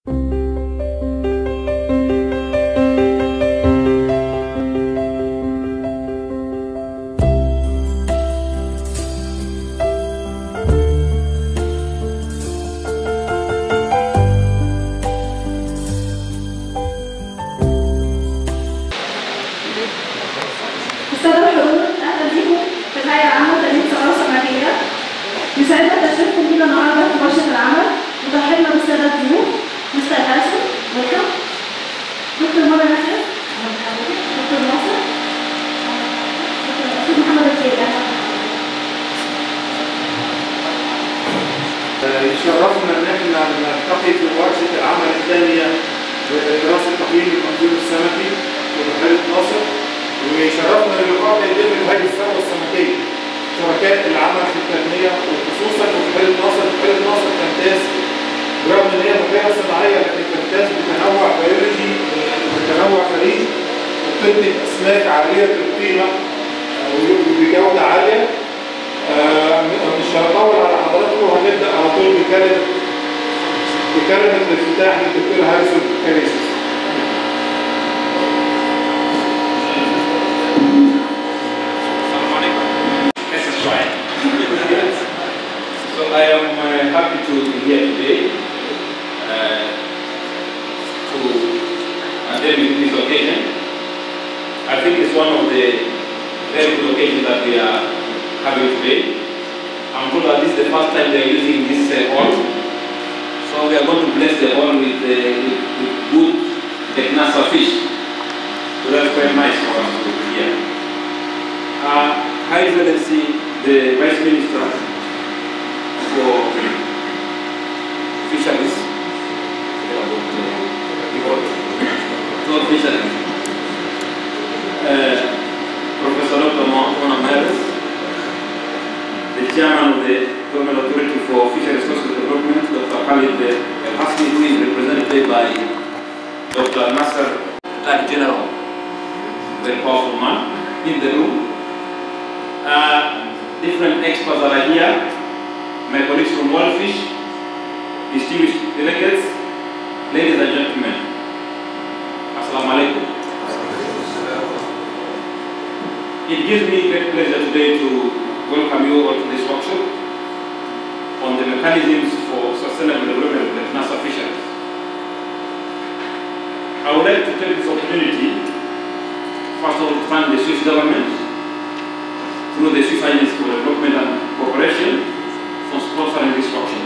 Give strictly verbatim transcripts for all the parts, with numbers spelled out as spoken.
يسعدنا تشريفكم بينا النهارده في ورشه العمل وترحيبنا بالساده الضيوف مستر هاريسون ويلكم دكتور منى نحيف دكتور ناصر دكتور محمد الكيلي. يشرفنا ان احنا نلتقي في ورشه العمل الثانيه لدراسه تقييم المنظور السمكي في بحيره ناصر، ويشرفنا اللقاء ده يتم بهذه الثروه السمكيه شركاء العمل في التنميه وخصوصا في بحيره ناصر. بحيره ناصر تمتاز برغم ان هي بحيره صناعيه لكن تمتاز بتنوع بيولوجي وتنوع فريد وبتنتج اسماك عاليه القيمه وبجوده عاليه. مش هنطول على حضراتكم وهنبدا على طول بكلمه بكلمه الافتتاح للدكتور هاريسون كاريسي. So I am uh, happy to be here today uh, to attend this occasion. I think it's one of the very good occasions that we are having today. I'm told that this is the first time they are using this uh, hall. So we are going to bless the hall with, uh, with, with good Teknasa fish. So that's very nice for us to be here. Uh, High Excellency, the Vice Minister for Fisheries, for Fisheries, uh, Professor Doctor Mona Maris, the Chairman of the Government Authority for Fisheries Social Development, Doctor Khalid El Hasmi, who is represented by Doctor Nasser Attorney General, very powerful man in the room. Uh, different experts that are here, my colleagues from Wildfish, distinguished delegates, ladies and gentlemen, Assalamu alaikum. It gives me great pleasure today to welcome you all to this workshop on the mechanisms for sustainable development of the Teknasa fisheries. I would like to take this opportunity, first of all, to thank the Swiss government through the Swiss Agency for Development and Cooperation for sponsoring this workshop.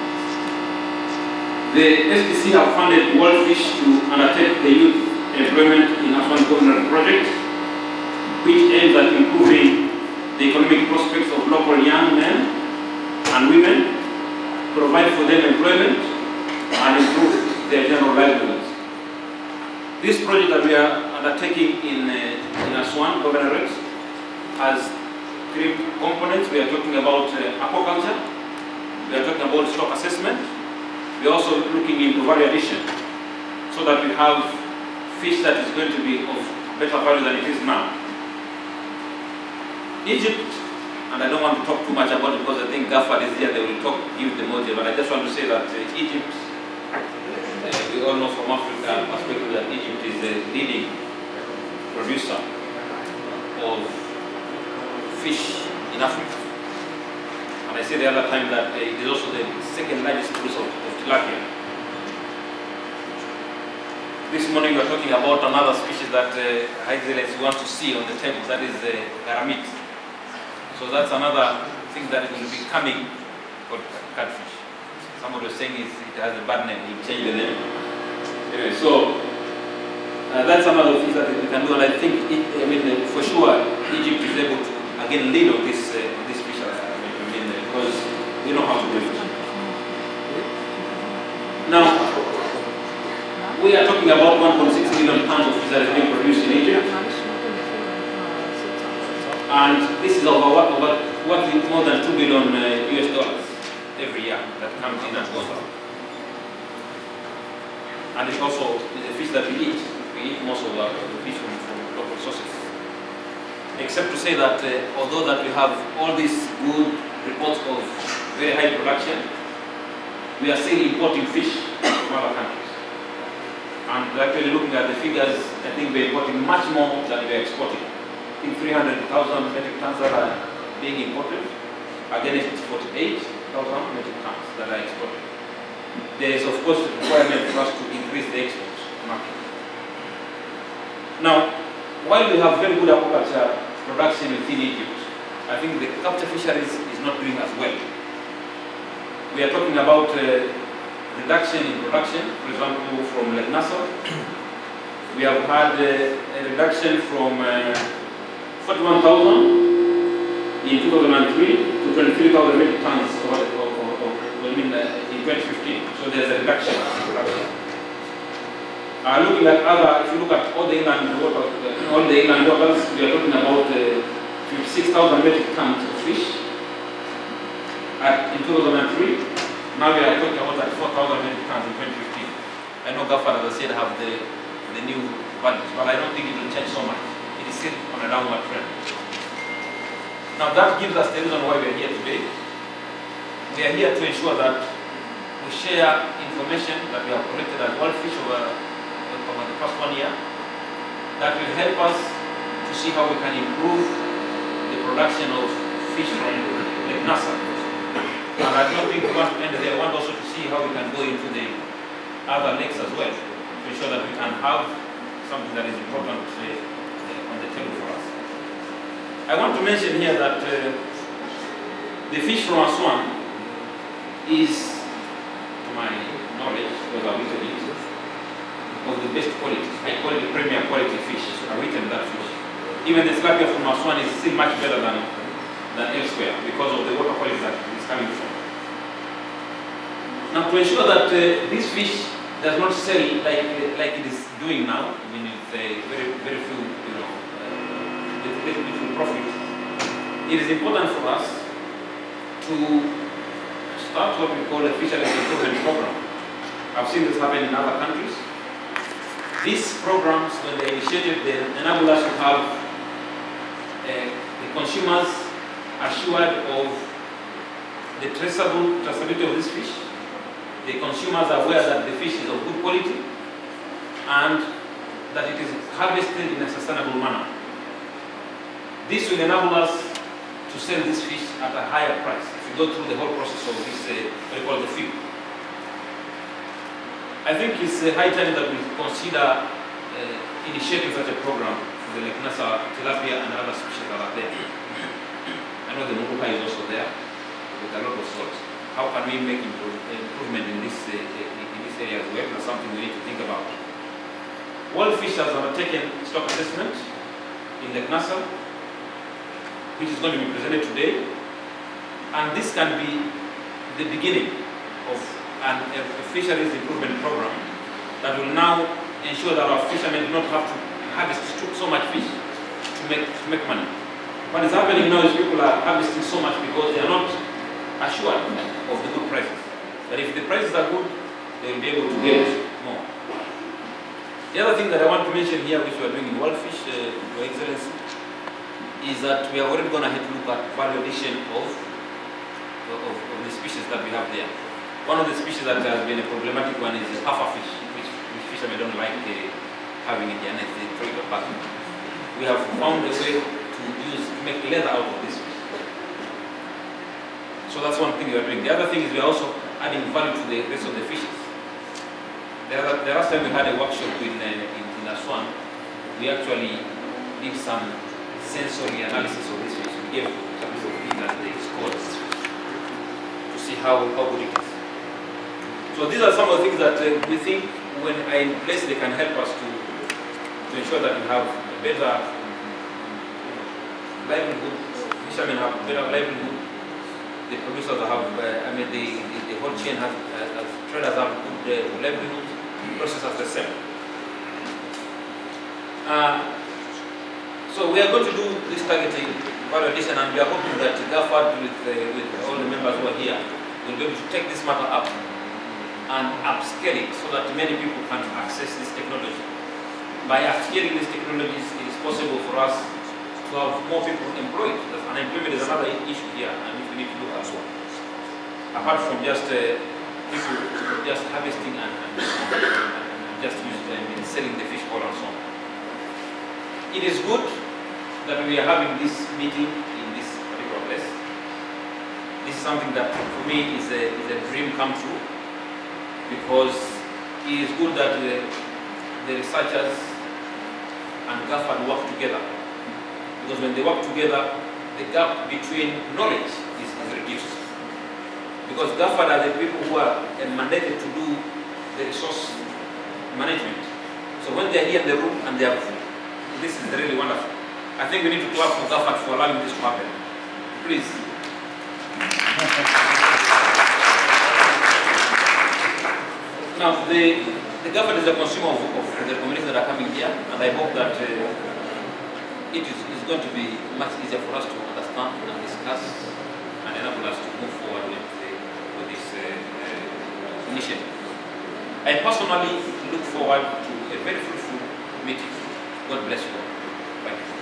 The S P C have funded Wildfish to undertake the youth employment in Afghan Governor project, which aims at improving the economic prospects of local young men and women, provide for them employment, and improve their general livelihoods. This project that we are undertaking in, uh, in Aswan Governorate has three components. We are talking about uh, aquaculture, we are talking about stock assessment, we are also looking into value addition so that we have fish that is going to be of better value than it is now. Egypt, and I don't want to talk too much about it because I think Gaffard is here, they will talk, give the model, but I just want to say that uh, Egypt, uh, we all know from Africa perspective that Egypt is the leading producer of fish in Africa. And I said the other time that uh, it is also the second largest producer of, of tilapia. This morning we are talking about another species that uh, High Excellency wants to see on the table, that is the uh, garamit. So that's another thing that will be coming called catfish. Somebody was saying it has a bad name, we'll change the name. Anyway, so uh, that's another thing that we can do, and I think, it, I mean, uh, for sure, Egypt is able to again lead on this uh, on this fish, I mean, uh, because we know how to do it. Now, we are talking about one point six million tons of fish that is being produced in Egypt, and this is over what over what is more than two billion uh, U S dollars every year that comes in and goes out. And it's also the fish that we eat. We eat most of our fish from, from local sources. Except to say that uh, although that we have all these good reports of very high production, we are still importing fish from other countries. we're actually looking at the figures. I think we're importing much more than we're exporting. I think three hundred thousand metric tons that are being imported against forty-eight thousand metric tons that are exported. There is, of course, the requirement for us to increase the export market. Now, while we have very good aquaculture production within Egypt, I think the capture fisheries is not doing as well. We are talking about uh, reduction in production, for example, from Lake Nasser. We have had uh, a reduction from uh, forty-one thousand in two thousand three to twenty-three thousand metric tons of, of, of, of, I mean, uh, in twenty fifteen. So there's a reduction in production. Uh, looking at other, if you look at all the inland water, uh, all the inland waters, we are talking about uh, fifty-six thousand metric tons of fish at, in two thousand three. Now we are talking about like four thousand metric tons in twenty fifteen. I know Gafar, as I said, have the, the new values, but I don't think it will change so much. It is still on a downward trend. Now that gives us the reason why we are here today. We are here to ensure that we share information that we have collected as WorldFish over, over the past one year that will help us to see how we can improve the production of fish from Lake Nasser. And I don't think we want to end there. I want also to see how we can go into the other lakes as well to ensure that we can have something that is important uh, uh, on the table for us. I want to mention here that uh, the fish from Aswan is, to my knowledge, because I've eaten it, of the best quality, high quality, premier quality fish. I've eaten that fish. Even the tilapia from Aswan is still much better than, than elsewhere because of the water quality that it's coming from. Now, to ensure that uh, this fish does not sell like uh, like it is doing now, I mean, with uh, very very few, you know, uh, with very little profit, it is important for us to start what we call a fisheries improvement program. I've seen this happen in other countries. These programs, when they initiated, they enable us to have uh, the consumers assured of the traceable traceability of this fish. The consumers are aware that the fish is of good quality and that it is harvested in a sustainable manner. This will enable us to sell this fish at a higher price if we go through the whole process of this, uh, what we call the feed. I think it's uh, high time that we consider uh, initiating such a program for the Lake Nasser tilapia and other species that are there. I know the Muruka is also there with a lot of salt. How can we make improve, improvement in this, uh, in this area as well? That's something we need to think about. WorldFish has undertaken stock assessment in Lake Nasser, which is going to be presented today. And this can be the beginning of an, a, a fisheries improvement program that will now ensure that our fishermen do not have to harvest so much fish to make, to make money. What is happening now is people are harvesting so much because they are not assured of the good prices. But if the prices are good, they will be able to get more. The other thing that I want to mention here, which we are doing in WorldFish, uh, Your Excellency, is that we are already going to look at value addition of, of, of the species that we have there. One of the species that has been a problematic one is the puffer fish, which, which fishermen don't like uh, having in their nets, they throw it back. We have found a way to use, to make leather out of this fish. So that's one thing we are doing. The other thing is we are also adding value to the rest of the fishes. The, other, the last time we had a workshop in, uh, in, in Aswan, we actually did some sensory analysis of this fish. We gave a piece of feed and they scored this fish to see how, how good it is. So these are some of the things that uh, we think when are in place they can help us to, to ensure that we have a better livelihood, fishermen have better livelihood, the producers have, uh, I mean the, the, the whole chain has, uh, as traders have good uh, livelihood, processors the same. Uh, so we are going to do this targeting validation, and we are hoping that Gafar with, uh, with all the members who are here will be able to take this matter up and upscale it so that many people can access this technology. By upscaling these technologies, it is possible for us to have more people employed. Unemployment is another issue here, and which we need to look at as well. Apart from just uh, people just harvesting and, and, and just use them in selling the fish bowl and so on. It is good that we are having this meeting in this particular place. This is something that for me is a, is a dream come true, because it is good that the, the researchers and GAFAD work together, because when they work together, the gap between knowledge is, is reduced. Because GAFAD are the people who are mandated to do the resource management. So when they are here in the room and they have, this is really wonderful. I think we need to clap for GAFAD for allowing this to happen. Please. Now, the, the GAFAD is a consumer of, of the communities that are coming here, and I hope that uh, it is, is going to be much easier for us to understand and discuss and enable us to move forward with, the, with this uh, uh, initiative. I personally look forward to a very fruitful meeting. God bless you all. Thank you.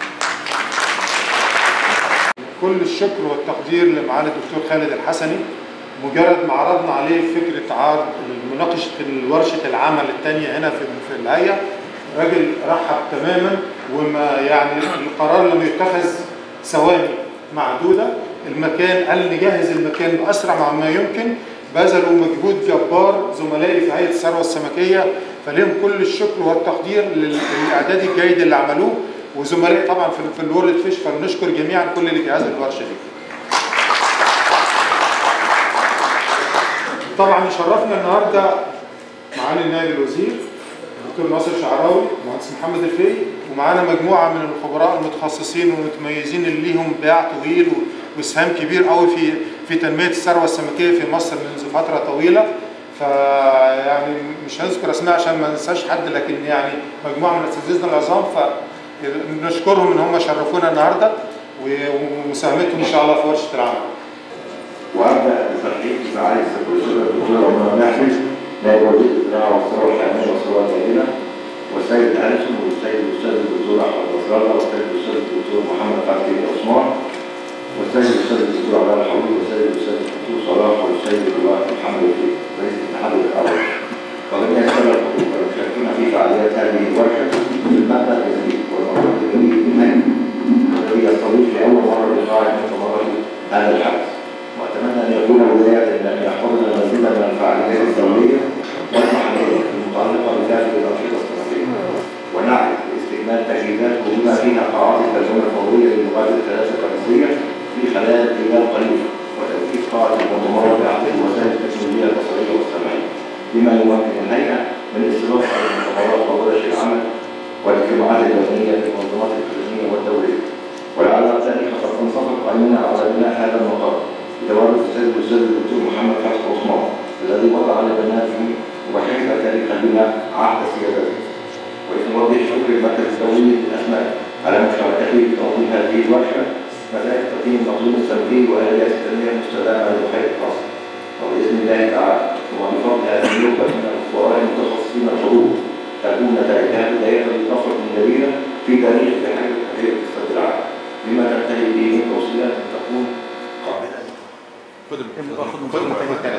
كل الشكر والتقدير لمعالي الدكتور خالد الحسني. مجرد ما عرضنا عليه فكرة عرض مناقشة ورشة العمل الثانية هنا في في الهيئة، راجل رحب تماما، وما يعني القرار لم يتخذ ثواني معدودة. المكان قال نجهز المكان بأسرع ما يمكن، بذلوا مجهود جبار زملائي في هيئة الثروة السمكية، فلهم كل الشكر والتقدير للإعداد الجيد اللي عملوه، وزملائي طبعا في في الورلد فيش، فبنشكر جميعا كل اللي جهزوا الورشة دي. طبعا يشرفنا النهارده معالي نائب الوزير الدكتور ناصر شعراوي، المهندس محمد الفقي، ومعانا مجموعه من الخبراء المتخصصين والمتميزين اللي ليهم باع طويل واسهام كبير قوي في في تنميه الثروه السمكيه في مصر منذ فتره طويله. فيعني مش هنذكر اسماء عشان ما ننساش حد، لكن يعني مجموعه من اساتذتنا العظام، فنشكرهم ان هم شرفونا النهارده ومساهمتهم ان شاء الله في ورشه العمل. وابدا بترحيب بمعالي السيد الدكتور عمر ناحي نائب وزير الزراعه والثروه الحيوانيه والثروه الدائره، والسيد الهندسي والسيد الاستاذ الدكتور احمد نصر الله، والسيد الاستاذ الدكتور محمد فتحي عثمان، والسيد الاستاذ الدكتور عبد الله الحويل، والسيد الاستاذ الدكتور صلاح، والسيد اللواء محمد الفقي رئيس الاتحاد الاول، وجميع الساده الحضور المشاركين في فعاليات هذه الورشه في المبنى الجديد والموضوع الجديد بالمال الذي يستضيف لاول مره لقاء متمرد هذا الحدث. واتمنى ان يكون بدايه ان يحفظنا المزيد من الفعاليات الدوليه والمحليه المتعلقه بداخل الانشطه السمكيه، ونعرف لاستكمال تجهيزات بما فيها قاعات الترجمه الفوريه للغات الثلاثه الرئيسيه في خلال ايام قليله، وتوفير قاعه المؤتمرات بعقد وسائل التكنولوجيا البصريه والسمعيه، بما يمكن الهيئه من الاستضافه للمؤتمرات وورش العمل والاجتماعات الدوليه في المنظمات الاقليميه والدوليه. ولعل ذلك قد تنصفق عيننا على بناء هذا المقر بتوارث السيد الاستاذ الدكتور محمد فتحي عثمان الذي وضع لبناته وحفظ تاريخ البناء عهد سيادته. ويتوجه شكر المركز الدولي للاسماك على مشاركته في تنظيم هذه الورشه، كذلك تقديم المنظوم السمكي واليات التنميه المستدامه لبحيره مصر. وباذن الله تعالى وبفضل هذه النخبه من الخبراء المتخصصين الحضور تكون نتائجها بدايه لطفره جديده في تاريخ بحيره بحيره السد العالي، بما تنتهي به من توصيات تكون قابله. خد خد المكان الثاني.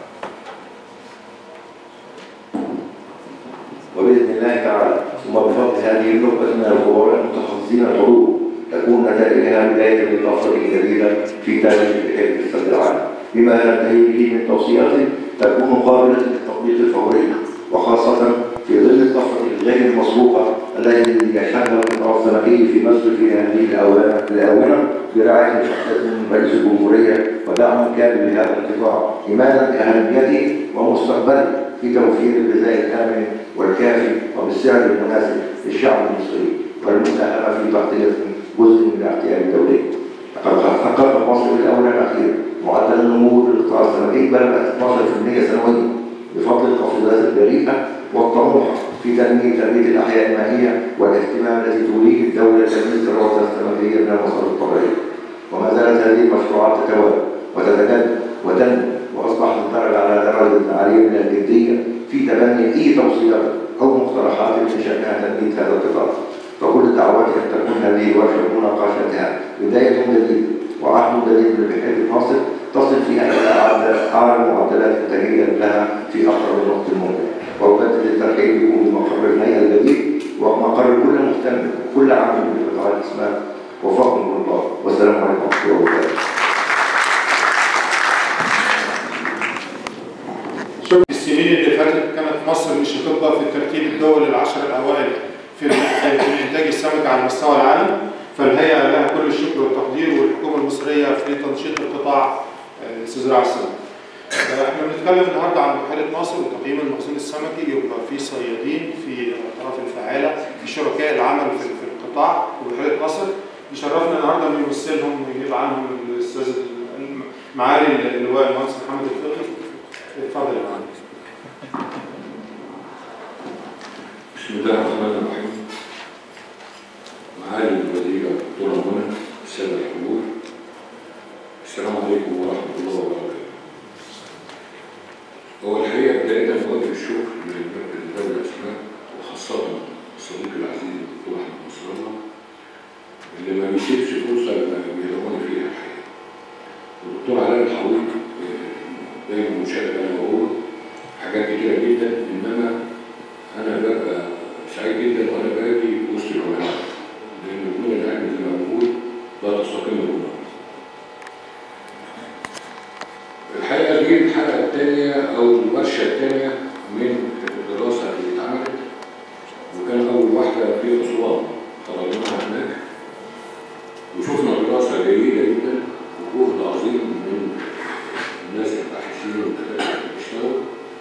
وباذن الله تعالى وبفضل هذه النخبه من الخبراء المتخصصين الحضور تكون نتائجها بدايه لطفره جديده في تاريخ بحيره السد العالي، بما تنتهي به من توصيات تكون قابله للتطبيق الفوري، وخاصه في ظل الطفره الغير المسبوقه التي يشهدها القطاع السمكي في مصر في هذه الاونه برعايه الحكومه من رئيس الجمهوريه ودعم كامل لهذا القطاع، ايمانا باهميته ومستقبله في توفير الغذاء الامن والكافي وبالسعر المناسب للشعب المصري، والمساهمه في تغطيه جزء من الاحتياج الدولي. لقد حققت مصر في الاونه الاخيره معدل النمو للقطاع السمكي بلغ اثناشر بالمئة سنويا بفضل التخفيضات الجريئه والطموحه في تنميه تنميه الاحياء المائيه والاهتمام الذي توليه الدوله تنميه الثروات السمكيه من المصادر الطبيعيه. وما زالت هذه المشروعات تتوالى وتتجدد وتنمو، واصبحت الدرجه على درجه عاليه من الجديه في تبني اي توصيات او مقترحات من شانها تنميه هذا القطاع. فكل دعواتي ان تكون هذه الورشه مناقشتها بدايه جديده وعهد جديد لبحيره مصر تصل فيها الى اعلى معدلات التغيير لها في اقرب الوقت الممكن. وأجدد الترحيب فاتت كانت مصر مش هتبقى في ترتيب الدول العشر الاوائل في الانتاج السمكي على مستوى العالم، فالهيئه لها كل الشكر والتقدير، والحكومه المصريه في تنشيط القطاع استزراع السمك. احنا بنتكلم النهارده عن بحيره ناصر وتقييم المخزون السمكي، يبقى في صيادين، في الاطراف الفاعله، في شركاء العمل في القطاع وبحيره ناصر. يشرفنا النهارده ان يمثلهم ويجيب عنهم الاستاذ معالي اللواء المهندس محمد الفقي. اتفضل يا معالي. بسم الله الرحمن الرحيم. معالي الوزيرة الدكتورة منى، السادة الحضور، السلام عليكم ورحمة الله وبركاته. هو الحقيقة بداية بوجه الشكر لمركز الدولة الأسماك، وخاصة صديقي العزيز الدكتور أحمد نصر الله، اللي ما بيسيبش فرصة بيلاقوني فيها الحقيقة. والدكتور علاء الحروق دايما مشارك أنا وهو حاجات كتيرة جدا، إنما أنا ببقى سعيد جدا وأنا باجي وسط العلماء، لأن بدون العلم زي ما بنقول لا تستقيم الأمور. الحقيقة دي الحلقة الثانية أو الورشة الثانية من الدراسة اللي اتعملت، وكان أول واحدة في أسوان خرجناها هناك، وشفنا دراسة جيدة جدا وجهد عظيم من الناس الباحثين والدكاترة اللي بيشتغلوا،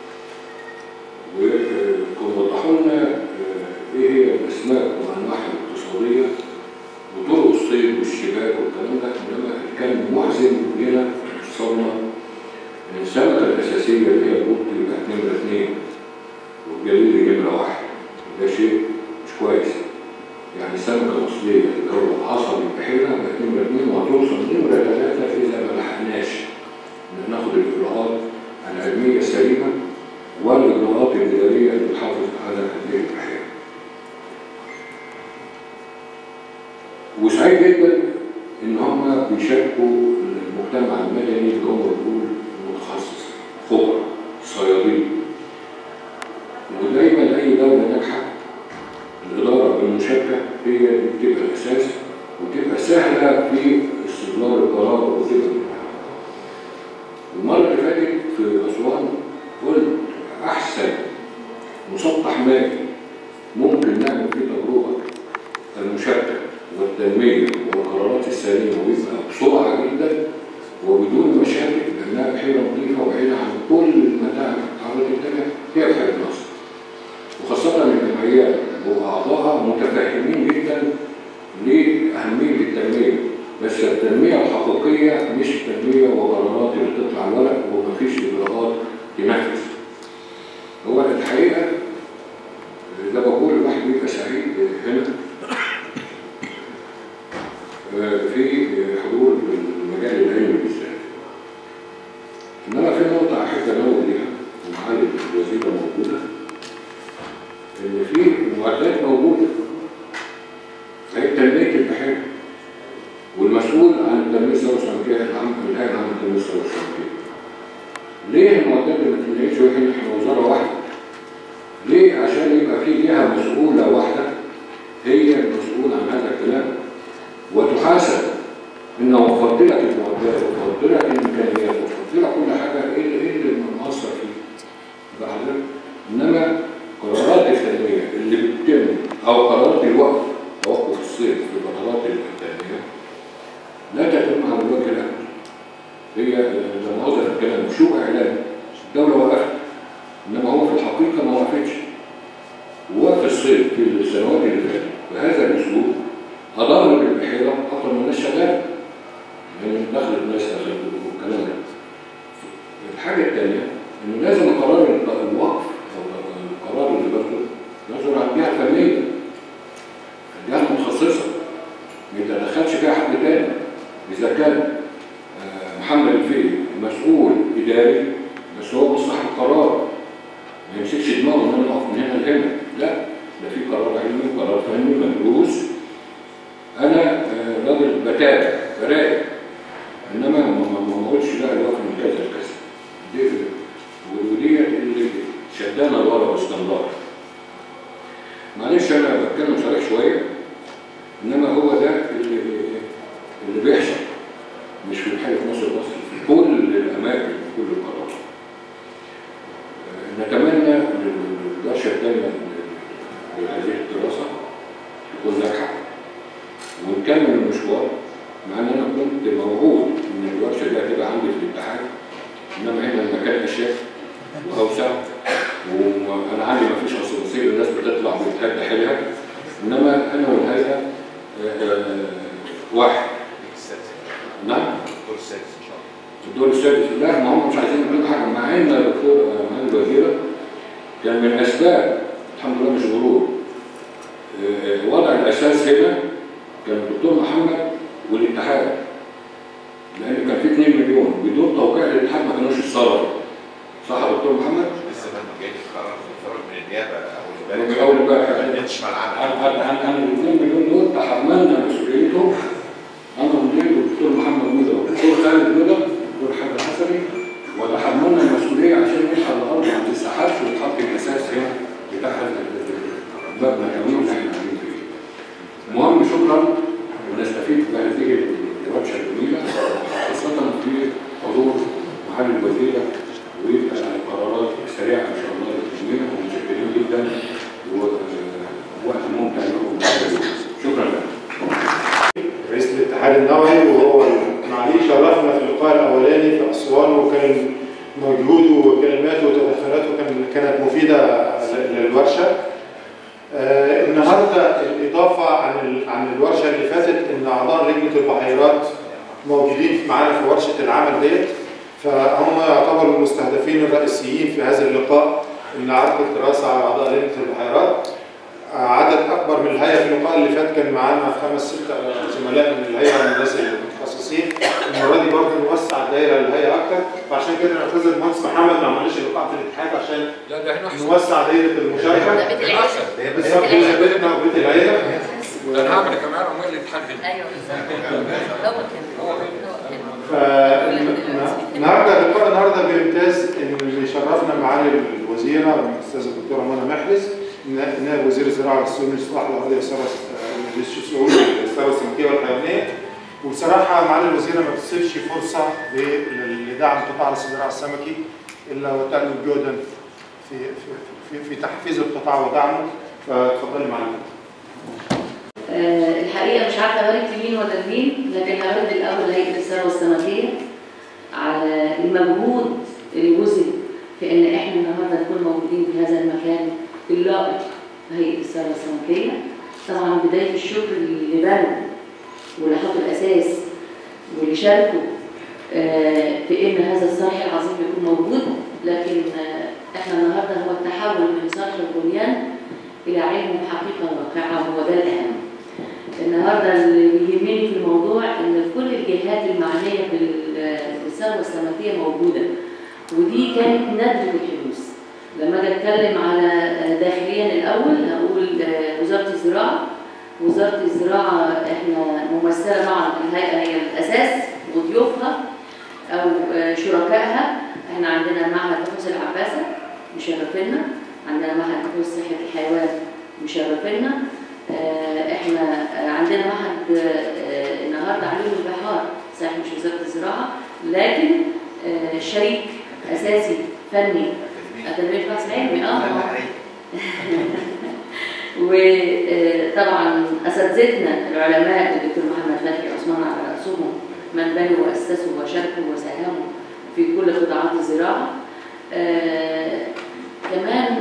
وكانوا وضحوا لنا ايه هي الاسماك وانواعها الاقتصاديه وطرق الصيد والشباك والكلام ده، انما كان محزن لنا اتصالنا ان السمكه الاساسيه اللي هي البلطي بقت نمره اثنين والجليد نمره واحد، ده شيء مش كويس. يعني السمكه الاصليه اللي هو عصب البحيره بقت نمره اثنين وهتوصل نمره ثلاثه اذا ما لحقناش ان ناخد الاجراءات العلميه السليمه والاجراءات الاداريه اللي بتحافظ على هذه البحيره. وسعيد جدا ان هم بيشاركوا المجتمع المدني اللي هم بيقول متخصص خبراء صيادين. ودايما اي دوله ناجحه الاداره بالمشاركه هي اللي بتبقى الاساس وتبقى سهله في استدلال القرار وتبقى. المره اللي فاتت في اسوان قلت احسن مسطح مائي ممكن نعمل فيه تجربه المشاركه والتنميه والقرارات السليمه ويبقى بسرعه جدا وبدون مشاكل، لانها بحيره نظيفه وبعيده عن كل المتاعب التعرض التانيه هي بحيره ناصر. وخاصه الجمعيات واعضائها متفاهمين جدا لاهميه التنميه، بس التنميه الحقيقيه مش التنميه وقرارات اللي بتطلع على الورق ومفيش اجراءات تنفذ. هو الحقيقه زي ما بقول الواحد بيبقى سعيد هنا في حضور المجال العلمي بالذات. انما في نقطه احب انوه ليها ومعالي الوزيره موجوده، ان في معدات موجوده زي تنميه البحيره والمسؤول عن التنميه السمكيه العام الهيئه العامه للتنميه السمكيه. ليه المعدات اللي ما تنميتش واحنا احنا وزاره واحده؟ ليه؟ عشان يبقى في جهه مسؤوله واحده هي المسؤوله عن هذا الكلام وتحاسب ان وفرت لك المعدات وفرت لك الامكانيات وفرت لك كل حاجه، ايه اللي ايه اللي مقصر فيه؟ يبقى حضرتك. انما قرارات التنميه اللي بتتم او قرارات الوقف توقف الصيد في فترات التنميه لا تتم على الوجه الاكبر. هي زي ما قلت في الكلام شو اعلان الدوله وقفت، انما هو في الحقيقه ما وقفتش. ووقف الصيد في السنوات اللي فاتت بهذا الاسلوب اضر بالبحيره اكثر من الناس شغاله. يعني دخلت ناس دخلت والكلام ده. الحاجه الثانيه انه لازم قرار الوقف او القرار اللي باخده ينظر عن الجهه الفنيه. الجهه المتخصصه ما يتدخلش فيها حد تاني. اذا كان محمد الفقي مسؤول اداري بس هو مصلحه القرار ما يمسكش دماغه ان انا اقف من هنا لهنا، لا ده في قرار علمي وقرار فني مدروس. انا راجل بتابع براقب، انما ما اقولش لا الوقف من كذا لكذا. دي وديت اللي شدانا لورا باستمرار. معلش انا بتكلم صريح شويه، انما هو ده اللي اللي بيحصل مش في بحيره ناصر بس، في كل الاماكن وكل القرارات. نتمنى انا عندي ما فيش اسانسير، الناس بتطلع بتهد حيلها، انما انا والهيئه واحد. نعم؟ الدور السادس ان شاء الله. الدور السادس، لا ما هم مش عايزين يعملوا حاجه، مع ان الدكتور معالي الوزيره كان من اسباب الحمد لله مش غرور وضع الاساس هنا كان الدكتور محمد والاتحاد، لان كان في اتنين مليون بدون توقيع الاتحاد ما كانوش اتصرفوا. صح يا دكتور محمد؟ لسه ما جاي قرار خروج من النيابه اول من اول امبارح ما يشمل العمل. عن عن ال اتنين مليون دول تحملنا مسؤوليتهم انا ومدير والدكتور محمد ميدو والدكتور خالد ميدو والدكتور حاجه حسني، وتحملنا المسؤوليه عشان نلحق الارض ما تتسحبش وتحط الاساس هنا بتاع المبنى الجميل اللي احنا قاعدين فيه. المهم شكرا ونستفيد بهذه الورشه الجميله خاصه في حضور معالي الوزيره والقرارات السريعه ان شاء الله للتجميع، ومتشكرين جدا ووقت ممتع لكم. شكرا لك. رئيس الاتحاد النووي، وهو معاليه شرفنا في اللقاء الاولاني في اسوان، وكان مجهوده وكلماته وتدخلاته كانت مفيده للورشه. آه النهارده الاضافه عن عن الورشه اللي فاتت ان اعضاء لجنه البحيرات موجودين معانا في ورشه العمل ديت، فهم يعتبروا المستهدفين الرئيسيين في هذا اللقاء، ان عقد الدراسه على اعضاء لجنه البحيرات. عدد اكبر من الهيئه في اللقاء اللي فات كان معانا خمس ست زملاء من الهيئه من الناس المتخصصين. المره دي برضه نوسع الدائره للهيئه اكثر، فعشان كده نعتذر المهندس محمد ما عملناش اللقاء في الاتحاد عشان لا ده احنا احسن نوسع دائره المشاركه. بالظبط بيتنا وبيت العيله. ده انا هعمل كمان عمال الاتحاد. ايوه بالظبط. هو كده هو كده. فالنهارده اللقاء النهارده بيمتاز ان اللي يشرفنا معالي الوزيره الاستاذه الدكتوره منى محرز، نائب وزير الزراعه والسيول والاصلاح الارضي والثروه الثروه السمكيه والحيوانيه. وبصراحه معالي الوزيره ما بتسيبش فرصه لدعم قطاع الزراعه السمكي الا وتعمل جهدا في في في تحفيز القطاع ودعمه. فتفضلي معالي. أه الحقيقه مش عارفه ابارك لمين ولا لمين، لكن هرد الاول لهيئه الثروه السمكيه على المجهود اللي بذل في ان احنا النهارده نكون موجودين في هذا المكان اللائق بهيئه الثروه السمكيه. طبعا بدايه الشكر اللي بنوا واللي حطوا الاساس واللي شاركوا أه في ان هذا الصرح العظيم يكون موجود، لكن أه احنا النهارده هو التحول من صرح البنيان الى علم حقيقه واقعه، هو ده الاهم. النهارده اللي بيهمني في الموضوع ان كل الجهات المعنيه بالثروه السمكيه موجوده، ودي كانت ندره الحدوث. لما اجي اتكلم على داخليا الاول هقول وزاره الزراعه. وزاره الزراعه احنا ممثله مع الهيئه هي الاساس وضيوفها او شركائها. احنا عندنا معهد بحوث العباسه مشرفينا، عندنا معهد بحوث صحه الحيوان مشرفينا، احنا عندنا معهد النهارده علوم البحار صحيح مش وزاره الزراعه، لكن شريك اساسي فني اكاديميه البحث العلمي. اه وطبعا اساتذتنا العلماء الدكتور محمد فتحي عثمان على راسهم من بنوا واسسوا وشاركوا وساهموا في كل قطاعات الزراعه. آه كمان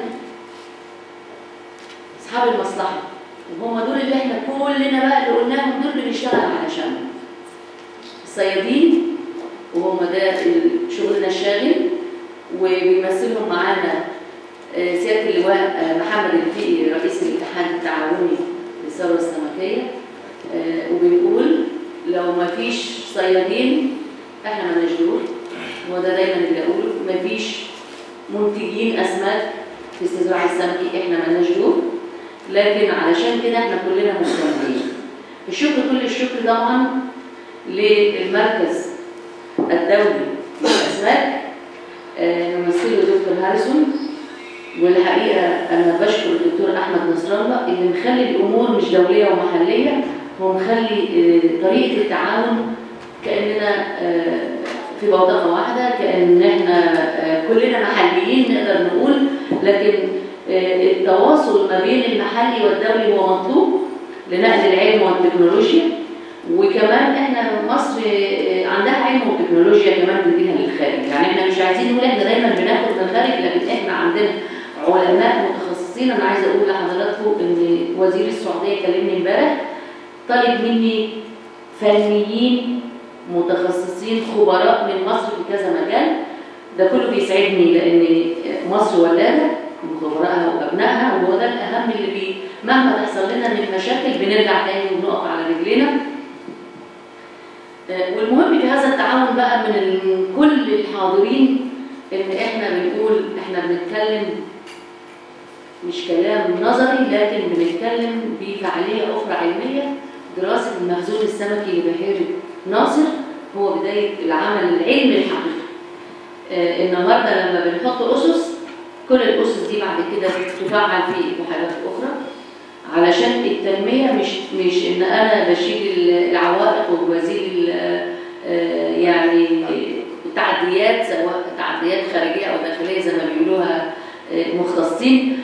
اصحاب المصلحه، وهم دول اللي احنا كلنا بقى اللي قلناهم دول اللي بنشتغل علشانهم. الصيادين وهم ده شغلنا الشاغل، وبيمثلهم معانا سياده اللواء محمد الفقي رئيس الاتحاد التعاوني للثروه السمكيه. وبنقول لو ما فيش صيادين احنا مالناش دور، وده دايما اللي بقوله، ما فيش منتجين اسماك في استزراع السمكي احنا مالناش دور، لكن علشان كده احنا كلنا مهتمين. الشكر كل الشكر طبعا للمركز الدولي للاسماك نمثله دكتور هاريسون، والحقيقه انا بشكر الدكتور احمد نصر الله اللي مخلي الامور مش دوليه ومحليه، هو مخلي طريقه التعاون كاننا في بوتقه واحده، كان احنا كلنا محليين نقدر نقول، لكن التواصل ما بين المحلي والدولي هو مطلوب لنقل العلم والتكنولوجيا. وكمان احنا مصر عندها علم وتكنولوجيا كمان بنديها للخارج، يعني احنا مش عايزين نقول احنا دايما بناخد من الخارج، لكن احنا عندنا علماء متخصصين. انا عايزه اقول لحضراتكم ان وزير السعوديه كلمني امبارح طالب مني فنيين متخصصين خبراء من مصر في كذا مجال. ده كله بيسعدني لان مصر ولاده من خبرائها وابنائها، وهو ده الاهم اللي بي مهما تحصل لنا من مشاكل بنرجع تاني وبنقف على رجلينا. والمهم في هذا التعاون بقى من كل الحاضرين ان احنا بنقول احنا بنتكلم مش كلام نظري، لكن بنتكلم بفعاليه اخرى علميه. دراسه المخزون السمكي لبحيره ناصر هو بدايه العمل العلمي الحقيقي. آه النهارده لما بنحط اسس، كل الاسس دي بعد كده تفعل في بحيرات اخرى علشان التنميه، مش مش ان انا بشيل العوائق وبزيل آه يعني التعديات، سواء تعديات خارجيه او داخليه زي ما بيقولوها مختصين،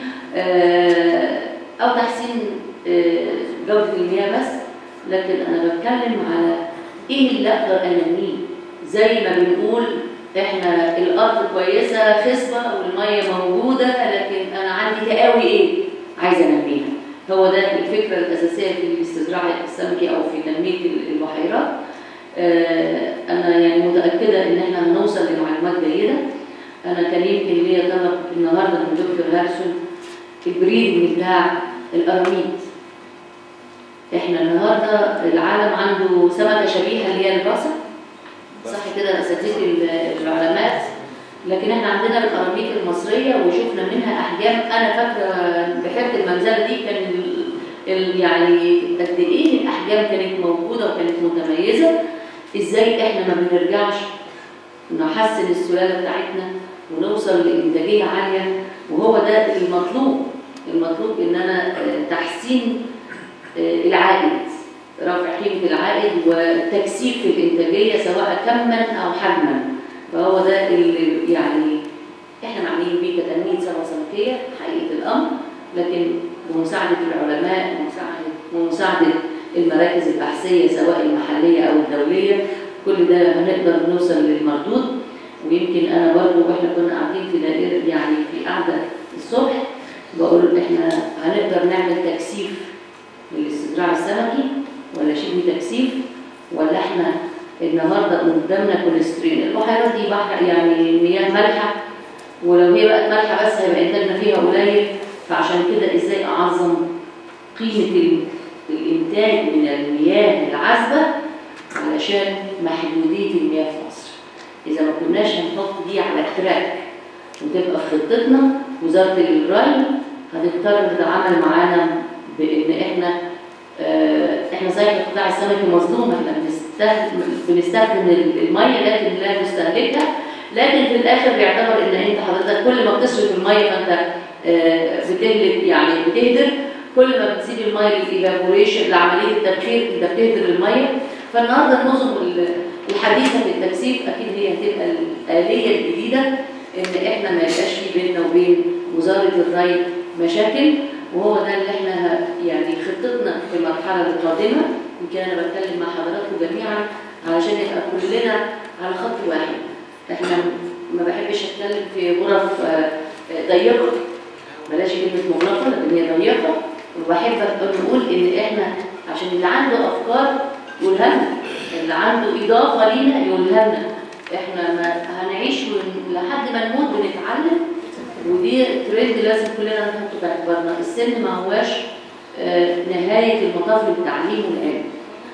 او تحسين جوده المياه بس، لكن انا بتكلم على ايه اللي اقدر انميه. زي ما بنقول احنا الارض كويسه خصبه والميه موجوده، لكن انا عندي تقاوي ايه عايزه انميها. هو ده الفكره الاساسيه في الاستزراع السمكي او في تنميه البحيرات. انا يعني متاكده ان احنا هنوصل لمعلومات جيده. انا كان يمكن ليا طلب النهارده من دكتور هارسون البريد بتاع القراميط. احنا النهارده العالم عنده سمكه شبيهه اللي هي البصر، صح كده اساتذه العلماء، لكن احنا عندنا القراميط المصريه وشفنا منها احجام. انا فاكره بحيره المنزله دي كان يعني قد ايه الاحجام كانت موجوده وكانت متميزه. ازاي احنا ما بنرجعش نحسن السلاله بتاعتنا ونوصل لانتاجيه عاليه؟ وهو ده المطلوب. المطلوب ان انا تحسين العائد، رفع قيمه العائد وتكثيف الانتاجيه سواء كما او حجما. فهو ده اللي يعني احنا معنيين بيه كتنميه ثروه سمكيه حقيقه الامر، لكن بمساعده العلماء ومساعده المراكز البحثيه سواء المحليه او الدوليه، كل ده هنقدر نوصل للمردود. ويمكن انا برضو واحنا كنا قاعدين في دائره يعني في قعده الصبح بقول احنا هنقدر نعمل تكثيف للاستزراع السمكي ولا شبه تكثيف، ولا احنا النهارده قدامنا كوليسترين. البحيرات دي بحر يعني مياه مالحه، ولو هي بقت مالحه بس هيبقى انتاجنا فيها قليل. فعشان كده ازاي اعظم قيمه الانتاج من المياه العذبه علشان محدوديه المياه في مصر. اذا ما كناش هنحط دي على التراك وتبقى في خطتنا، وزاره الري هتضطر تتعامل معانا بان احنا اه احنا زي القطاع السمكي مظلوم، احنا بنستخدم بنستخدم الميه لكن لا نستهلكها. لكن في الاخر بيعتبر ان انت حضرتك كل ما بتصرف الميه فانت اه بتهلك يعني بتهدر، كل ما بتسيب الميه للايفابوريشن لعمليه التبخير انت بتهدر الميه. فالنهارده النظم الحديثه في التكثيف اكيد هي هتبقى الاليه الجديده ان احنا ما يبقاش في بيننا وبين وزاره الري مشاكل. وهو ده اللي احنا يعني خطتنا في المرحله القادمه. يمكن انا بتكلم مع حضراتكم جميعا علشان يبقى كلنا على خط واحد. احنا ما بحبش اتكلم في غرف ضيقه، بلاش كلمه مغلقه لكن هي ضيقه، وبحب نقول ان احنا عشان اللي عنده افكار يقولها لنا، اللي عنده اضافه لينا يقولها لنا. احنا ما هنعيش لحد ما نموت بنتعلم، ودي ترند لازم كلنا نحطه في اعتبارنا. السن ما هواش آه نهايه المطاف للتعليم والعلم.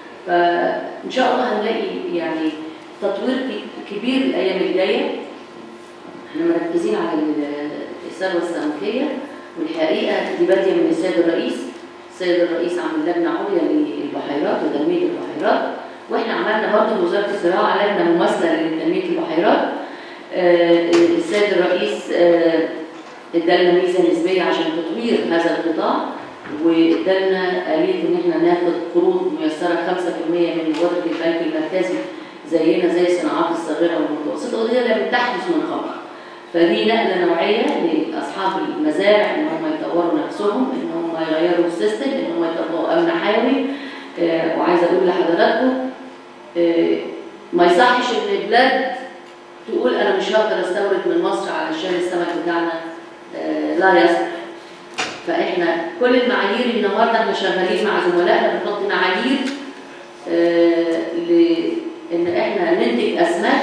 فان شاء الله هنلاقي يعني تطوير كبير الايام الجايه. احنا مركزين على الثروه السمكيه، والحقيقه دي باديه من السيد الرئيس. السيد الرئيس عمل لجنه عليا للبحيرات وتنميه البحيرات، واحنا عملنا برضه وزاره الزراعه لجنه مماثله لتنميه البحيرات. آه السيد الرئيس آه ادالنا ميزه نسبيه عشان تطوير هذا القطاع، وادالنا آلية ان احنا ناخد قروض ميسره خمسة بالمئة من مبادره البنك المركزي زينا زي الصناعات الصغيره والمتوسطه، ودي لم تحدث من قبل. فدي نقله نوعيه لاصحاب المزارع ان هم يطوروا نفسهم، ان هم يغيروا السيستم، ان هم يطبقوا امن حيوي. آه وعايزه اقول لحضراتكم آه ما يصحش ان البلاد تقول انا مش هقدر استورد من مصر علشان السمك بتاعنا آه لا يصلح. فاحنا كل المعايير النهارده احنا شغالين مع زملائنا بنحط معايير آه لان احنا ننتج اسماك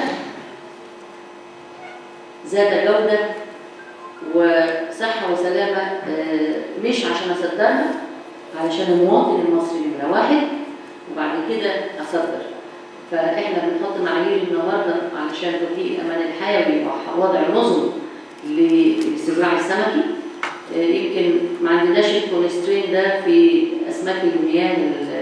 ذات جوده وصحه وسلامه، آه مش عشان اصدرها، علشان المواطن المصري نمره واحد وبعد كده اصدر. فاحنا بنحط معايير النهارده علشان تطبيق الامان الحيوي ووضع نظم للاستزراع السمكي. يمكن ما عندناش الكونسترين ده في اسماك المياه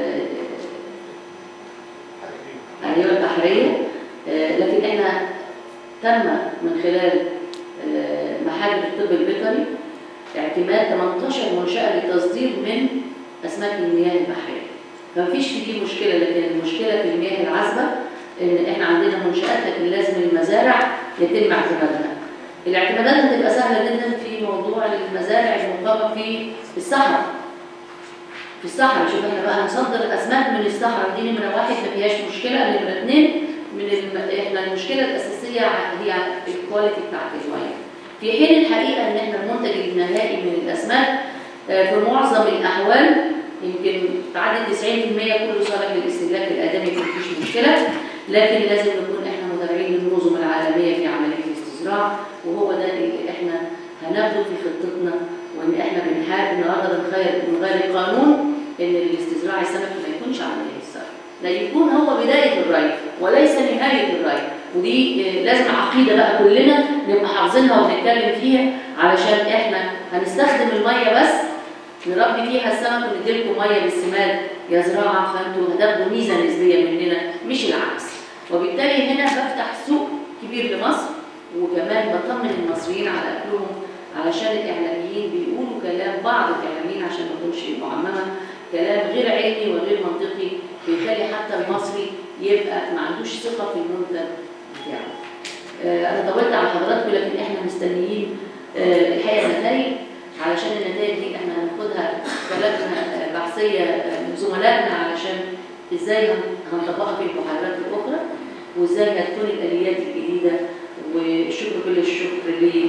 الأهلية البحريه، لكن احنا تم من خلال محاجر الطب البيطري اعتماد ثمانية عشر منشأة للتصدير من اسماك المياه البحريه. فمفيش في دي مشكله، لكن المشكله في المياه العذبه ان احنا عندنا منشآت لكن لازم المزارع يتم اعتمادها. الاعتمادات هتبقى سهله جدا في موضوع المزارع المقامه في الصحراء. في الصحراء شوف احنا بقى هنصدر الاسماك من الصحراء، دي نمره واحد ما فيهاش مشكله. نمره اثنين من الم... احنا المشكله الاساسيه هي الكواليتي بتاعت الميه. في حين الحقيقه ان احنا المنتج النهائي من الاسماك في معظم الاحوال يمكن تعدي تسعين بالمئة كله صالح للاستهلاك الادمي، مفيش مشكله، لكن لازم نكون احنا متابعين للنظم العالميه في عمليه الاستزراع، وهو ده اللي احنا هناخده في خطتنا. وان احنا بنحارب النهارده بنغير بنغير قانون ان الاستزراع السمكي ما يكونش عمليه الصرف، لا يكون هو بدايه الري وليس نهايه الري. ودي لازم عقيده بقى كلنا نبقى حافظينها وبنتكلم فيها، علشان احنا هنستخدم الميه بس نربي فيها السمك ونديلكم ميه بالسماد يا زراعه، فانتوا هتاخدوا ميزه نسبيه مننا مش العكس. وبالتالي هنا بفتح سوق كبير لمصر، وكمان بطمن المصريين على اكلهم، علشان الاعلاميين بيقولوا كلام، بعض الاعلاميين عشان ما اكونش معممه، كلام غير علمي وغير منطقي بيخلي حتى المصري يبقى ما عندوش ثقه في المنتج بتاعه. آه انا طولت على حضراتكم، لكن احنا مستنيين آه الحقيقه النتائج، علشان النتائج دي احنا هناخدها بلدنا بحثيه من زملائنا علشان ازاي هنطبقها في البحيرات الاخرى، وازاي هتكون الاليات الجديده. والشكر كل الشكر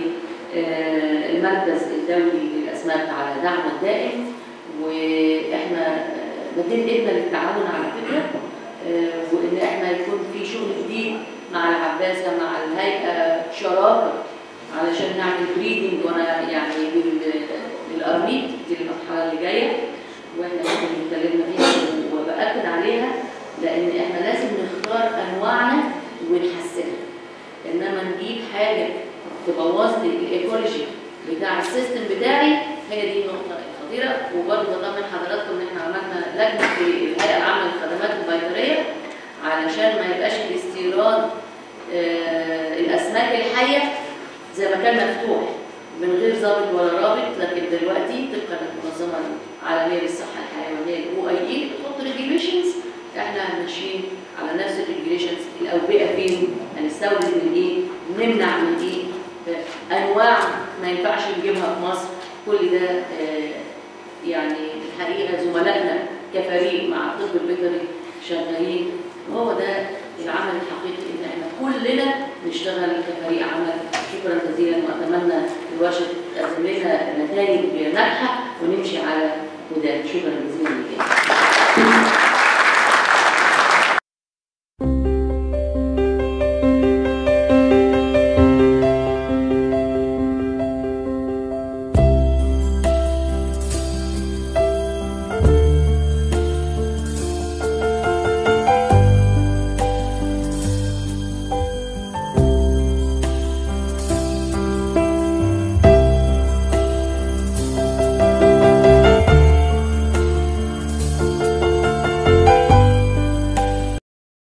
للمركز الدولي للاسماك على دعمه الدائم، واحنا مدين ايدنا للتعاون على فكره، وان احنا يكون في شغل جديد مع العباسه مع الهيئه شراكه علشان نعمل بريدنج، وانا يعني للقرميط دي المرحله اللي جايه، واحنا ممكن اتكلمنا فيها وباكد عليها، لان احنا لازم نختار انواعنا ونحسنها، انما نجيب حاجه تبوظ لي الايكولوجي بتاع السيستم بتاعي، هي دي النقطه الخطيره. وبرضه بطمن حضراتكم ان احنا عملنا لجنه في الهيئه العامه للخدمات البيطريه علشان ما يبقاش الاستيراد آه الاسماك الحيه زي ما كان مفتوح من غير ضابط ولا رابط، لكن دلوقتي طبقا للمنظمه العالميه للصحه الحيوانيه الاو اي اي بتحط ريجيوليشنز، احنا ماشيين على نفس الريجيوليشنز. الاوبئه فين؟ هنستورد من ايه؟ نمنع من ايه؟ انواع ما ينفعش نجيبها في مصر. كل ده آه يعني الحقيقه زملائنا كفريق مع الطب البيطري شغالين، وهو ده العمل الحقيقي ان احنا كلنا نشتغل كفريق عمل. شكرا جزيلا، واتمنى الورشه تقدم لنا نتائج ناجحه ونمشي على هداه. شكرا جزيلا لك.